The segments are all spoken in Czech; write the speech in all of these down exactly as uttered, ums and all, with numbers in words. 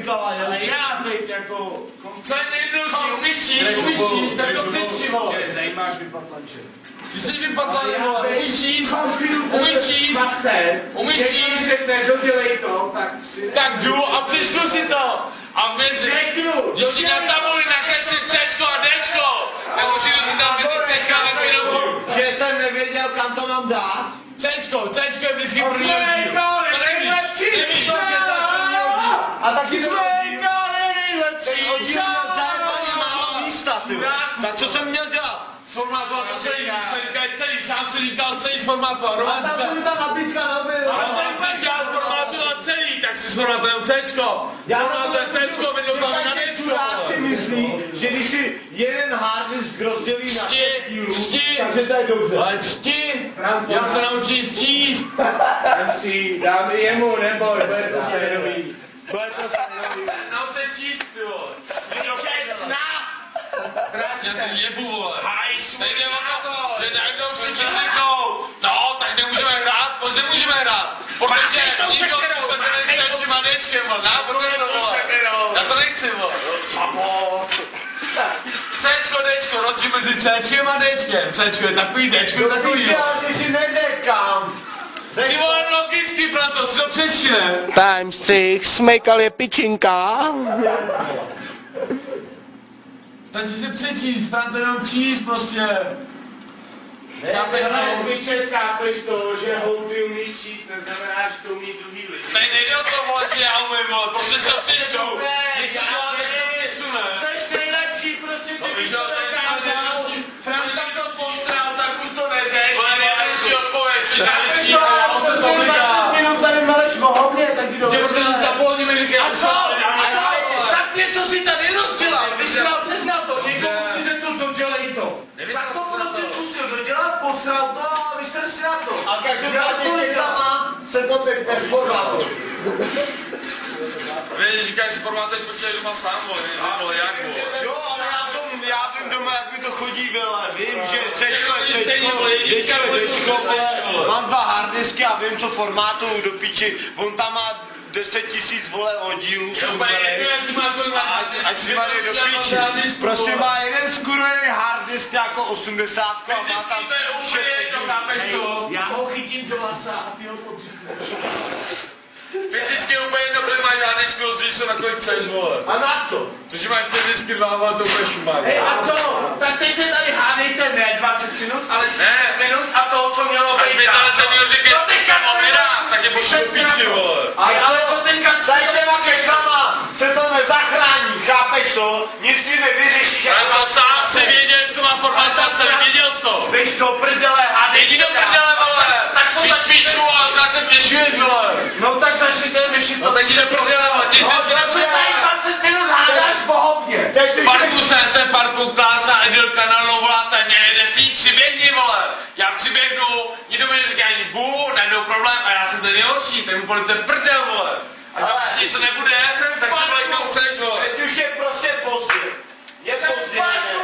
říkala, ale já být jako... Co je nejjednodušší, umíš číst, umíš číst, tak to přečti, vole. Mě nezajímáš vypatlanče. Ty jsi vypatlaný, vole, umíš číst, umíš číst, umíš číst. Dodělej to, tak si... Tak jdu a přečtu si to. A mezi, když si na tabuli nakreslím Cčko a Dčko, tak musím si tam mezi Cčka a Dčko. Že jsem nevěděl, kam to mám dát. Cčko, Cčko je vždycky první oddíl. To nevíš, nevíš. A taky to nejlepší. ten oddíl měl zájemně málo místa, ty. Tak co jsem měl dělat? Sformátovat to celý, když jsme říkali celý, sám si říkal celý sformátovat. A tam se mi ta nabídka nebyl. Ale tam když já sformátovat celý, tak si sformátujeme Cčko. Sformátujeme Cčko, vydou tam na Dčko. Já si myslím, že když si jeden hard disk rozdělí na šest dílů, takže to je dobře. Ale čti, já se naučím číst. Jdem si, dáme jemu, neboj, bude to férový. Bude to férový. Nauč se číst, ty vole. Já se jebu, vole. Teď jde o to, že najednou všichni si řeknou, no, tak nemůžeme hrát, proč nemůžeme hrát? Protože nikdo se spletne s těma Dčkem, vole, na, profesor, vole. Já to nechci, vole. Cčko, Dčko, rozdíl mezi Cčkem a Dčkem. Cčko je takový, Dčko je takový, jo. Ty si neřekám. Ty vole, logicky, proto si to přečti, ne? Times six, smejkal je pičinka. Stačí si přečíst, tam to jenom číst prostě. Chápeš to? Zvyčec, chápeš to, že hold ty umíš číst, neznamená, že to umí druhý lidi. Tady nejde o to, vole, že já umím, vole, prostě si to přečtu. Něco dělá, tak se přečtu, ne? Jseš nejlepší, prostě No, ty víš, to ale to je dokázal. Frank tam to postral, tak už to neřeš. Vole, nejlepší odpověď, při nejlepší, to, a on se protože to vydá. dvacet minut tady meleš mohovně, tak ti Že dovolí. protože zapolní mi říkají, A co? A co? Tak něco si tady rozdělal, vysral ses na to, někdo si řekl, dodělej to. Tak to prostě zkusil dodělat, posral to a vyser si na to. A každopádně věcama se to teď nesformátuje. Víš, říkáš, že formátuješ, počítaš doma sám, vole, než vole, jak, vole. Jo, ale já, tom, já vím doma, jak mi to chodí, vole. Vím, že Cčko je Cčko, Dčko je Dčko, Dčko, mám dva harddisky a vím, co formátuju do piči. On tam má deset tisíc, vole, oddílů slubenej. Ať si má do piči. Prostě má jeden skurvený harddisk jako osmdesátku a má tam šest oddílů. Já ho chytím do lasa a ty ho podřízneš. Fyzicky úplně jedno, kde máš hádečku, rozdíš se na kolik chceš, vole. A na co? To, že máš fyzicky dva, vole, to úplně šumák. Hej, a co? Tak teď se tady hádejte ne dvacet minut, ale třicet minut a to, co mělo být. Až mi zase někdo říká, že teďka povědám, tak je pošlu do piči, vole. Ale, ale to teďka tady těma kešama se to nezachrání, chápeš to? Nic si nevyřešíš. Ale to sám si věděl, že to má formátovat celý, věděl jsi to. Běž do prdele, hádej. Jdi do prdele, vole. Víš píču a nás se pěšuješ, vole. No tak začněte řešit. No tak jdi do prdele, vole. Ty jsi si tady dvacet minut hádáš bohovně. Parku jsem se, parku klása, Edilka na voláte, nejde si přiběhni, vole. Já přiběhnu, nikdo mi neříká ani bu, najdou problém a já jsem ten nejhorší, tak mi políte prdel, vole. A tam si něco nebude, tak se vlejkou chceš, vole. Teď už je prostě pozdě. Je pozdě.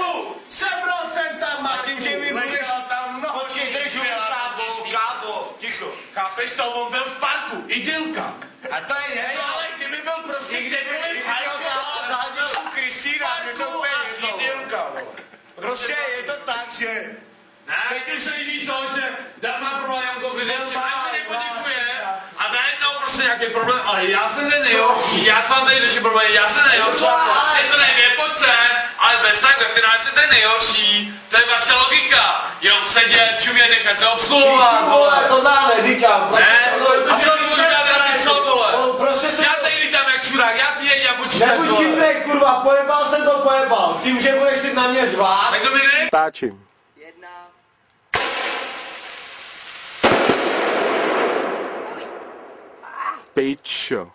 Sebral jsem tam a tím, že mi budeš tam mnoho držu, kábo, kábo, ticho. Chápeš to, on byl v parku, idylka. A to je jedno. Ale kdyby byl prostě Někde by dělala záhadičku Kristýna, je to úplně jedno. idylka, Prostě je to tak, že... Ne, teď už se jí to, že dát má problém, já mu to vyřeším, a mi nepoděkuje. A najednou prostě nějaký problém, ale já jsem ten nejhorší, já to vám tady řeším problém, já jsem nejhorší. Je to nejde, pojď se, ale bez tak ve finále jsem ten nejhorší, to je vaše logika. Jenom sedět, čumět, nechat se obsluhovat, vole. To dá neříkám. Ne? A co budu říkat, já co, vole? Prostě se... Já tady lítám jak čurák, já ty jeď, já buď čurák, Nebuď vole. chytrej, kurva, pojebal jsem to pojebal. Tím, že budeš teď na mě řvát. Tak to mi ne... Táčím. Jedna. Pičo.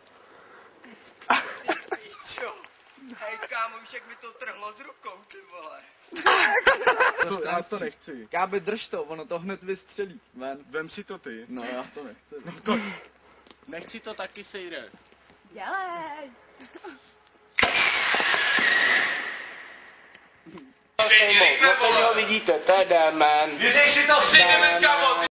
Píčo. Hej kámo, víš jak mi to trhlo z rukou, ty vole. To, já to nechci. Kábe, drž to, ono to hned vystřelí. Ven. Vem si to ty. No já to nechci. No to... Nechci to taky sejde. Dělej. No teď ho vidíte, to je man. Vyřeš si to Přijďme, kamo,